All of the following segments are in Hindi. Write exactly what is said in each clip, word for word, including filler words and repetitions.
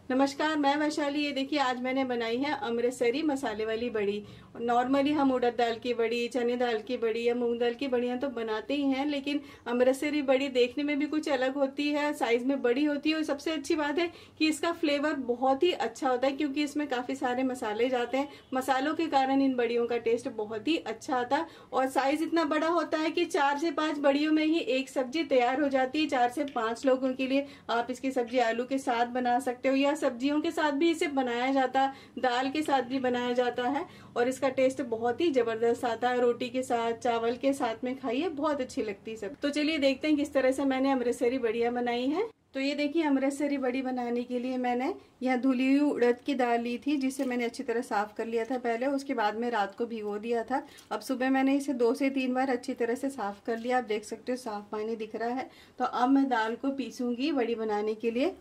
नमस्कार, मैं वैशाली। ये देखिए, आज मैंने बनाई है अमृतसरी मसाले वाली बड़ी। नॉर्मली हम उड़द दाल की बड़ी, चने दाल की बड़ी या मूंग दाल की बड़ियां तो बनाते ही हैं, लेकिन अमृतसरी बड़ी देखने में भी कुछ अलग होती है, साइज में बड़ी होती है और सबसे अच्छी बात है कि इसका फ्लेवर बहुत ही अच्छा होता है क्योंकि इसमें काफी सारे मसाले जाते हैं। मसालों के कारण इन बड़ियों का टेस्ट बहुत ही अच्छा आता है और साइज इतना बड़ा होता है कि चार से पांच बड़ियों में ही एक सब्जी तैयार हो जाती है। चार से पांच लोगों के लिए आप इसकी सब्जी आलू के साथ बना सकते हो या सब्जियों के साथ भी इसे बनाया जाता है, दाल के साथ भी बनाया जाता है और इसका टेस्ट बहुत ही जबरदस्त आता है। रोटी के साथ, चावल के साथ में खाइए, बहुत अच्छी लगती है सब। तो चलिए देखते हैं किस तरह से मैंने अमृतसरी बड़ियां बनाई है। तो ये देखिए, अमृतसरी बड़ी बनाने के लिए मैंने यहाँ धुली हुई उड़द की दाल ली थी, जिसे मैंने अच्छी तरह साफ कर लिया था पहले। उसके बाद में रात को भिगो दिया था। अब सुबह मैंने इसे दो से तीन बार अच्छी तरह से साफ कर लिया। आप देख सकते हो साफ पानी दिख रहा है। तो अब मैं दाल को पीसूंगी बड़ी बनाने के लिए।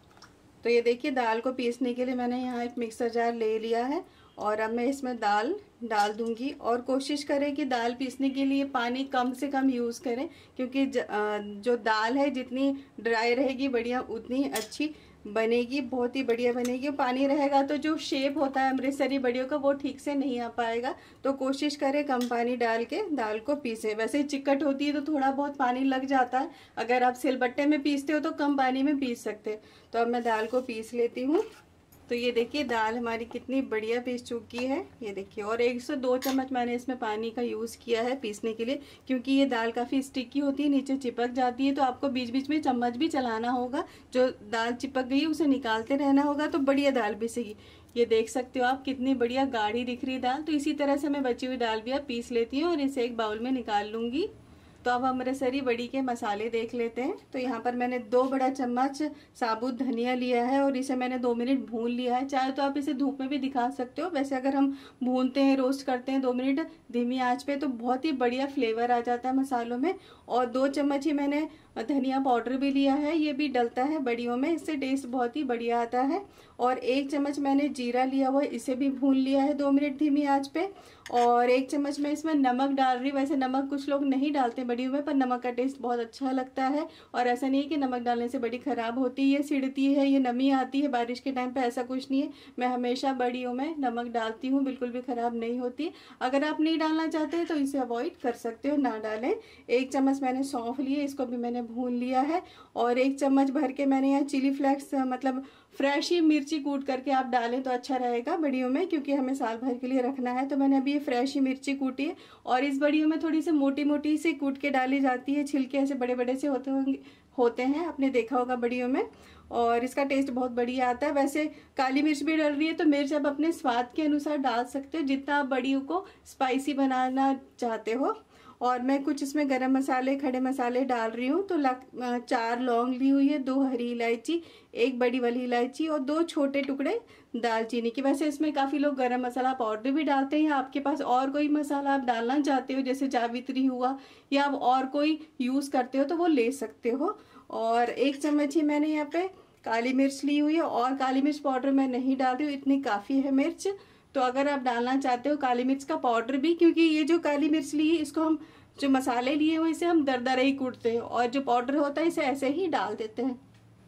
तो ये देखिए, दाल को पीसने के लिए मैंने यहाँ एक मिक्सर जार ले लिया है और अब मैं इसमें दाल डाल दूंगी। और कोशिश करें कि दाल पीसने के लिए पानी कम से कम यूज़ करें, क्योंकि जो दाल है जितनी ड्राई रहेगी बढ़िया उतनी अच्छी बनेगी, बहुत ही बढ़िया बनेगी। पानी रहेगा तो जो शेप होता है अमृतसरी बड़ियों का वो ठीक से नहीं आ पाएगा। तो कोशिश करें कम पानी डाल के दाल को पीसें। वैसे चिकट होती है तो थोड़ा बहुत पानी लग जाता है। अगर आप सिलबट्टे में पीसते हो तो कम पानी में पीस सकते हो। तो अब मैं दाल को पीस लेती हूँ। तो ये देखिए, दाल हमारी कितनी बढ़िया पीस चुकी है। ये देखिए, और एक से दो चम्मच मैंने इसमें पानी का यूज़ किया है पीसने के लिए, क्योंकि ये दाल काफ़ी स्टिकी होती है, नीचे चिपक जाती है। तो आपको बीच बीच में चम्मच भी चलाना होगा। जो दाल चिपक गई उसे निकालते रहना होगा, तो बढ़िया दाल पीसेगी। ये देख सकते हो आप, कितनी बढ़िया गाढ़ी दिख रही दाल। तो इसी तरह से मैं बची हुई दाल भी अब पीस लेती हूँ और इसे एक बाउल में निकाल लूँगी। तो अब अमृतसरी बड़ी के मसाले देख लेते हैं। तो यहाँ पर मैंने दो बड़ा चम्मच साबुत धनिया लिया है और इसे मैंने दो मिनट भून लिया है। चाहे तो आप इसे धूप में भी दिखा सकते हो। वैसे अगर हम भूनते हैं, रोस्ट करते हैं दो मिनट धीमी आंच पे, तो बहुत ही बढ़िया फ्लेवर आ जाता है मसालों में। और दो चम्मच ही मैंने धनिया पाउडर भी लिया है, ये भी डलता है बड़ियों में, इससे टेस्ट बहुत ही बढ़िया आता है। और एक चम्मच मैंने जीरा लिया हुआ है, इसे भी भून लिया है दो मिनट धीमी आंच पे। और एक चम्मच मैं इसमें नमक डाल रही हूँ। वैसे नमक कुछ लोग नहीं डालते बड़ियों में, पर नमक का टेस्ट बहुत अच्छा लगता है। और ऐसा नहीं है कि नमक डालने से बड़ी खराब होती है, ये सिड़ती है, ये नमी आती है बारिश के टाइम पे, ऐसा कुछ नहीं है। मैं हमेशा बड़ियों में नमक डालती हूँ, बिल्कुल भी खराब नहीं होती। अगर आप नहीं डालना चाहते हैं तो इसे अवॉइड कर सकते हो, ना डालें। एक चम्मच मैंने सौंफ लिए, इसको भी मैंने भून लिया है। और एक चम्मच भर के मैंने यहाँ चिली फ्लेक्स, मतलब फ्रेश ही मिर्ची कूट करके आप डालें तो अच्छा रहेगा बड़ियों में, क्योंकि हमें साल भर के लिए रखना है। तो मैंने अभी ये फ्रेश ही मिर्ची कूटी है और इस बड़ियों में थोड़ी सी मोटी मोटी सी कूट के डाली जाती है। छिलके ऐसे बड़े बड़े से होते होंगे होते हैं, आपने देखा होगा बड़ियों में, और इसका टेस्ट बहुत बढ़िया आता है। वैसे काली मिर्च भी डल रही है, तो मिर्च आप अपने स्वाद के अनुसार डाल सकते हो, जितना आप बड़ियों को स्पाइसी बनाना चाहते हो। और मैं कुछ इसमें गरम मसाले, खड़े मसाले डाल रही हूँ। तो चार लौंग ली हुई है, दो हरी इलायची, एक बड़ी वाली इलायची और दो छोटे टुकड़े दालचीनी की। वैसे इसमें काफ़ी लोग गरम मसाला पाउडर भी डालते हैं। आपके पास और कोई मसाला आप डालना चाहते हो, जैसे जावित्री हुआ, या आप और कोई यूज़ करते हो तो वो ले सकते हो। और एक चम्मच ही मैंने यहाँ पे काली मिर्च ली हुई है, और काली मिर्च पाउडर मैं नहीं डाल रही हूँ, इतनी काफ़ी है मिर्च। तो अगर आप डालना चाहते हो काली मिर्च का पाउडर भी, क्योंकि ये जो काली मिर्च ली है इसको हम, जो मसाले लिए हुए इसे हम दरदरा ही कूटते हैं, और जो पाउडर होता है इसे ऐसे ही डाल देते हैं।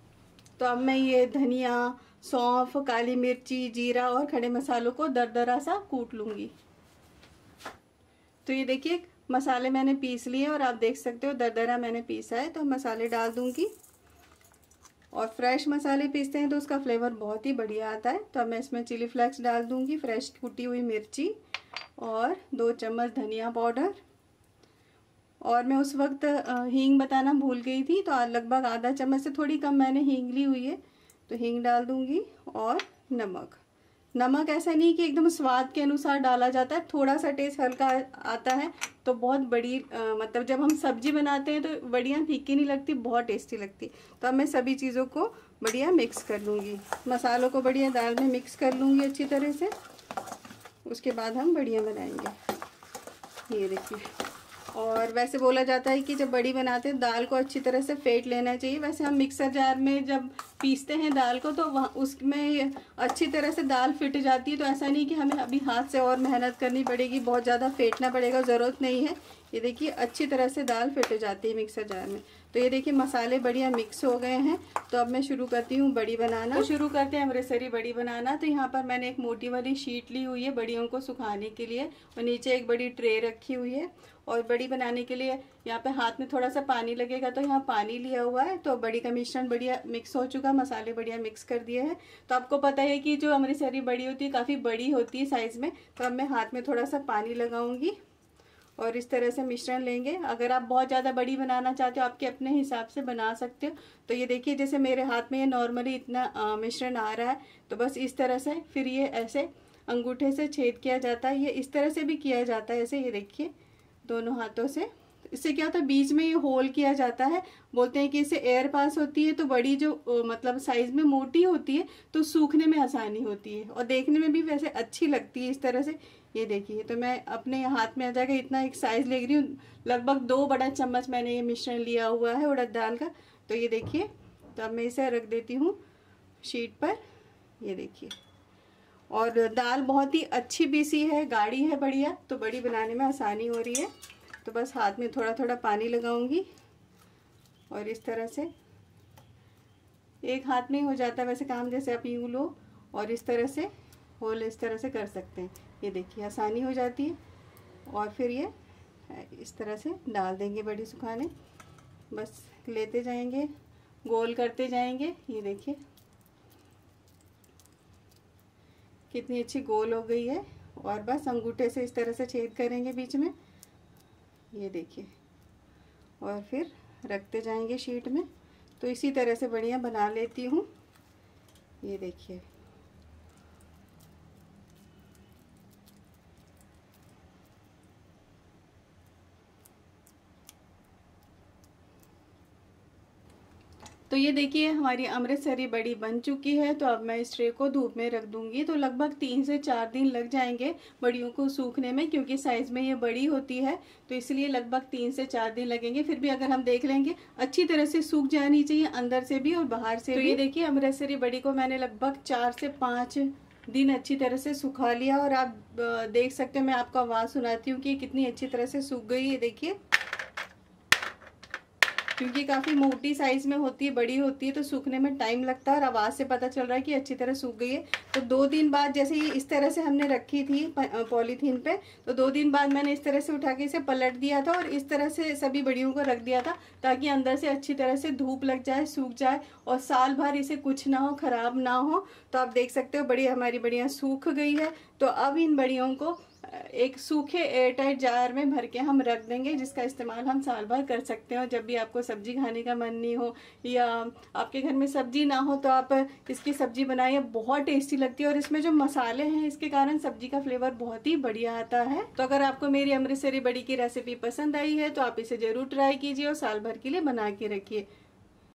तो अब मैं ये धनिया, सौंफ, काली मिर्ची, जीरा और खड़े मसालों को दरदरा सा कूट लूँगी। तो ये देखिए, मसाले मैंने पीस लिए और आप देख सकते हो दरदरा मैंने पीसा है। तो मसाले डाल दूँगी, और फ्रेश मसाले पीसते हैं तो उसका फ्लेवर बहुत ही बढ़िया आता है। तो अब मैं इसमें चिली फ्लेक्स डाल दूंगी, फ्रेश कुटी हुई मिर्ची, और दो चम्मच धनिया पाउडर। और मैं उस वक्त हींग बताना भूल गई थी, तो लगभग आधा चम्मच से थोड़ी कम मैंने हींग ली हुई है, तो हींग डाल दूंगी। और नमक, नमक ऐसा नहीं कि एकदम स्वाद के अनुसार डाला जाता है, थोड़ा सा टेस्ट हल्का आता है तो बहुत बड़ी आ, मतलब जब हम सब्जी बनाते हैं तो बढ़िया फीकी नहीं लगती, बहुत टेस्टी लगती। तो अब मैं सभी चीज़ों को बढ़िया मिक्स कर लूँगी, मसालों को बढ़िया दाल में मिक्स कर लूँगी अच्छी तरह से। उसके बाद हम बढ़िया बनाएंगे। ये देखिए, और वैसे बोला जाता है कि जब बड़ी बनाते हैं दाल को अच्छी तरह से फेंट लेना चाहिए। वैसे हम मिक्सर जार में जब पीसते हैं दाल को तो वहाँ उसमें अच्छी तरह से दाल फिट जाती है। तो ऐसा नहीं कि हमें अभी हाथ से और मेहनत करनी पड़ेगी, बहुत ज़्यादा फेंटना पड़ेगा, ज़रूरत नहीं है। ये देखिए, अच्छी तरह से दाल फिट जाती है मिक्सर जार में। तो तो ये देखिए मसाले बढ़िया मिक्स हो गए हैं। तो अब मैं शुरू करती हूँ बड़ी बनाना। तो शुरू करते हैं अमृतसरी बड़ी बनाना। तो यहाँ पर मैंने एक मोटी वाली शीट ली हुई है बड़ियों को सुखाने के लिए, और नीचे एक बड़ी ट्रे रखी हुई है। और बड़ी बनाने के लिए यहाँ पे हाथ में थोड़ा सा पानी लगेगा, तो यहाँ पानी लिया हुआ है। तो बड़ी का मिश्रण बढ़िया मिक्स हो चुका, मसाले बढ़िया मिक्स कर दिए हैं। तो आपको पता है कि जो अमृतसरी बड़ी होती है काफ़ी बड़ी होती है साइज़ में। तो अब मैं हाथ में थोड़ा सा पानी लगाऊंगी और इस तरह से मिश्रण लेंगे। अगर आप बहुत ज़्यादा बड़ी बनाना चाहते हो आपके अपने हिसाब से बना सकते हो। तो ये देखिए जैसे मेरे हाथ में ये नॉर्मली इतना मिश्रण आ रहा है, तो बस इस तरह से फिर ये ऐसे अंगूठे से छेद किया जाता है। ये इस तरह से भी किया जाता है, ऐसे ये देखिए दोनों हाथों से। इससे क्या होता है, बीच में ये होल किया जाता है। बोलते हैं कि इससे एयर पास होती है, तो बड़ी जो मतलब साइज में मोटी होती है तो सूखने में आसानी होती है और देखने में भी वैसे अच्छी लगती है इस तरह से। ये देखिए, तो मैं अपने हाथ में आ जाएगा इतना एक साइज ले रही हूँ। लगभग दो बड़ा चम्मच मैंने ये मिश्रण लिया हुआ है उड़द दाल का। तो ये देखिए, तो अब मैं इसे रख देती हूँ शीट पर। ये देखिए, और दाल बहुत ही अच्छी पीसी है, गाढ़ी है बढ़िया, तो बड़ी बनाने में आसानी हो रही है। तो बस हाथ में थोड़ा थोड़ा पानी लगाऊंगी और इस तरह से एक हाथ में ही हो जाता है वैसे काम, जैसे आप यूँ लो और इस तरह से होल इस तरह से कर सकते हैं। ये देखिए आसानी हो जाती है। और फिर ये इस तरह से डाल देंगे बड़ी सुखाने, बस लेते जाएंगे, गोल करते जाएंगे। ये देखिए कितनी अच्छी गोल हो गई है। और बस अंगूठे से इस तरह से छेद करेंगे बीच में। ये देखिए, और फिर रखते जाएंगे शीट में। तो इसी तरह से बढ़िया बना लेती हूँ। ये देखिए, तो ये देखिए हमारी अमृतसरी बड़ी बन चुकी है। तो अब मैं इस ट्रे को धूप में रख दूंगी। तो लगभग तीन से चार दिन लग जाएंगे बड़ियों को सूखने में, क्योंकि साइज में ये बड़ी होती है तो इसलिए लगभग तीन से चार दिन लगेंगे। फिर भी अगर हम देख लेंगे अच्छी तरह से सूख जानी चाहिए अंदर से भी और बाहर से भी। तो ये देखिए अमृतसरी बड़ी को मैंने लगभग चार से पाँच दिन अच्छी तरह से सुखा लिया। और आप देख सकते हो, मैं आपको आवाज़ सुनाती हूँ कि कितनी अच्छी तरह से सूख गई है। देखिए, क्योंकि काफ़ी मोटी साइज में होती है, बड़ी होती है, तो सूखने में टाइम लगता है। और आवाज़ से पता चल रहा है कि अच्छी तरह सूख गई है। तो दो दिन बाद, जैसे ये इस तरह से हमने रखी थी पॉलीथीन पे, तो दो दिन बाद मैंने इस तरह से उठा के इसे पलट दिया था और इस तरह से सभी बड़ियों को रख दिया था, ताकि अंदर से अच्छी तरह से धूप लग जाए, सूख जाए और साल भर इसे कुछ ना हो, ख़राब ना हो। तो आप देख सकते हो बड़ी हमारी बड़ियाँ सूख गई है। तो अब इन बड़ियों को एक सूखे एयरटाइट जार में भर के हम रख देंगे, जिसका इस्तेमाल हम साल भर कर सकते हो। जब भी आपको सब्जी खाने का मन नहीं हो या आपके घर में सब्जी ना हो तो आप इसकी सब्जी बनाइए, बहुत टेस्टी लगती है। और इसमें जो मसाले हैं इसके कारण सब्जी का फ्लेवर बहुत ही बढ़िया आता है। तो अगर आपको मेरी अमृतसरी बड़ी की रेसिपी पसंद आई है तो आप इसे जरूर ट्राई कीजिए और साल भर के लिए बना के रखिए।